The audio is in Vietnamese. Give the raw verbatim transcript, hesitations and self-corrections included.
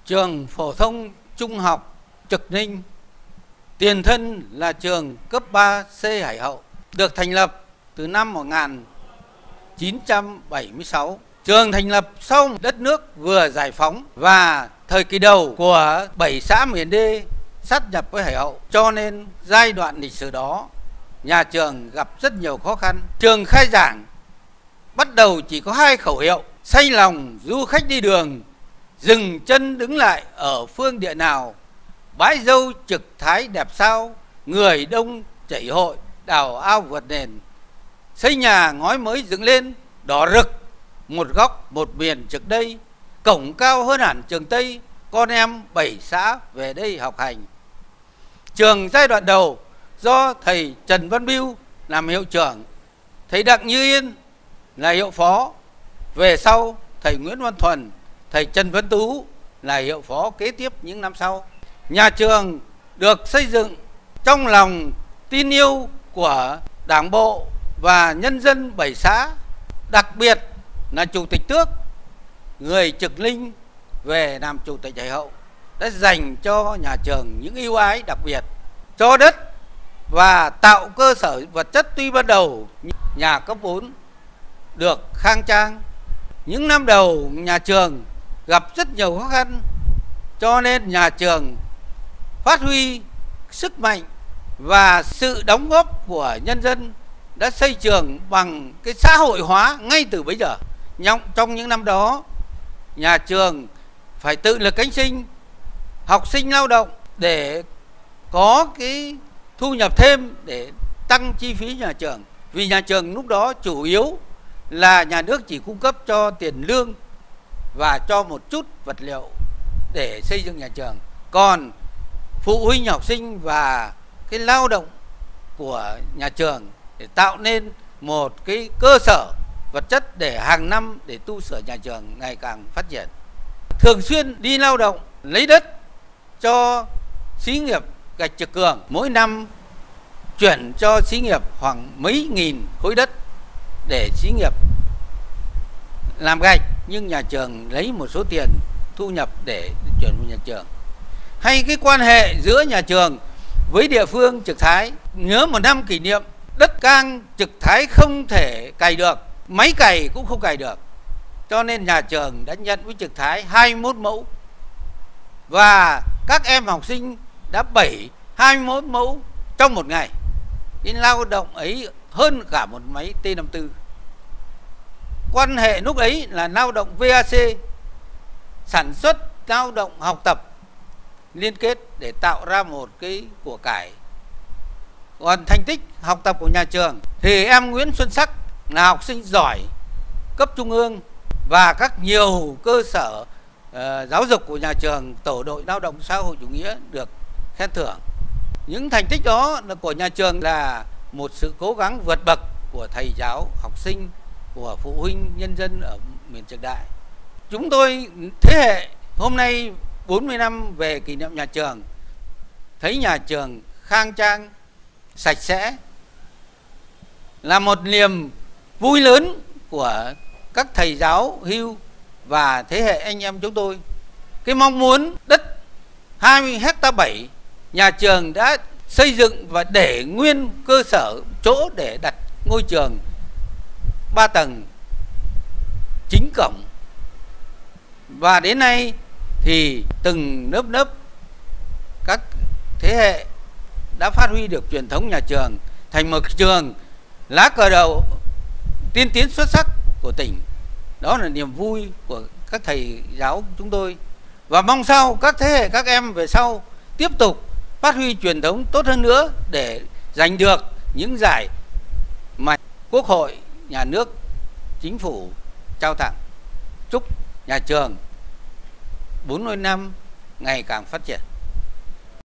Trường phổ thông trung học Trực Ninh, tiền thân là trường cấp ba C Hải Hậu, được thành lập từ năm một nghìn chín trăm bảy mươi sáu. Trường thành lập sau đất nước vừa giải phóng và thời kỳ đầu của bảy xã miền đê sát nhập với Hải Hậu, cho nên giai đoạn lịch sử đó nhà trường gặp rất nhiều khó khăn. Trường khai giảng bắt đầu chỉ có hai khẩu hiệu: say lòng du khách đi đường, dừng chân đứng lại ở phương địa nào, bãi dâu trực thái đẹp sao, người đông chảy hội, đào ao vượt nền, xây nhà ngói mới dựng lên, đỏ rực một góc một miền trực đây, cổng cao hơn hẳn trường Tây, con em bảy xã về đây học hành. Trường giai đoạn đầu do thầy Trần Văn Biêu làm hiệu trưởng, thầy Đặng Như Yên là hiệu phó. Về sau thầy Nguyễn Văn Thuần, thầy Trần Văn Tú là hiệu phó kế tiếp những năm sau. Nhà trường được xây dựng trong lòng tin yêu của Đảng bộ và nhân dân bảy xã, đặc biệt là Chủ tịch Tước, người Trực Ninh về làm Chủ tịch Hải Hậu đã dành cho nhà trường những ưu ái đặc biệt, cho đất và tạo cơ sở vật chất. Tuy ban đầu nhà cấp bốn được khang trang, những năm đầu nhà trường gặp rất nhiều khó khăn, cho nên nhà trường phát huy sức mạnh và sự đóng góp của nhân dân đã xây trường bằng cái xã hội hóa ngay từ bấy giờ. Trong những năm đó, nhà trường phải tự lực cánh sinh, học sinh lao động để có cái thu nhập thêm để tăng chi phí nhà trường. Vì nhà trường lúc đó chủ yếu là nhà nước chỉ cung cấp cho tiền lương và cho một chút vật liệu để xây dựng nhà trường. Còn phụ huynh học sinh và cái lao động của nhà trường để tạo nên một cái cơ sở vật chất để hàng năm để tu sửa nhà trường ngày càng phát triển. Thường xuyên đi lao động lấy đất cho xí nghiệp gạch Trực Cường, mỗi năm chuyển cho xí nghiệp khoảng mấy nghìn khối đất để xí nghiệp làm gạch, nhưng nhà trường lấy một số tiền thu nhập để chuyển vào nhà trường. Hay cái quan hệ giữa nhà trường với địa phương Trực Thái, nhớ một năm kỷ niệm, đất cang Trực Thái không thể cày được, máy cày cũng không cày được, cho nên nhà trường đã nhận với Trực Thái hai mươi mốt mẫu và các em học sinh đã bảy hai mươi mốt mẫu trong một ngày. Cái lao động ấy hơn cả một máy T năm mươi tư. Quan hệ lúc ấy là lao động vê a xê, sản xuất, lao động, học tập liên kết để tạo ra một cái của cải. Còn thành tích học tập của nhà trường thì em Nguyễn Xuân Sắc là học sinh giỏi cấp trung ương và các nhiều cơ sở uh, giáo dục của nhà trường, tổ đội lao động xã hội chủ nghĩa được khen thưởng. Những thành tích đó là của nhà trường là một sự cố gắng vượt bậc của thầy giáo, học sinh, của phụ huynh, nhân dân ở miền Trực Đại. Chúng tôi thế hệ hôm nay bốn mươi năm về kỷ niệm nhà trường, thấy nhà trường khang trang, sạch sẽ là một niềm vui lớn của các thầy giáo hưu và thế hệ anh em chúng tôi. Cái mong muốn đất hai mươi héc ta bảy, nhà trường đã xây dựng và để nguyên cơ sở chỗ để đặt ngôi trường ba tầng chính cổng. Và đến nay thì từng lớp lớp các thế hệ đã phát huy được truyền thống nhà trường thành một trường lá cờ đầu tiên tiến xuất sắc của tỉnh. Đó là niềm vui của các thầy giáo chúng tôi, và mong sao các thế hệ các em về sau tiếp tục phát huy truyền thống tốt hơn nữa để giành được những giải mà Quốc hội, nhà nước, chính phủ trao tặng. Chúc nhà trường bốn mươi năm ngày càng phát triển.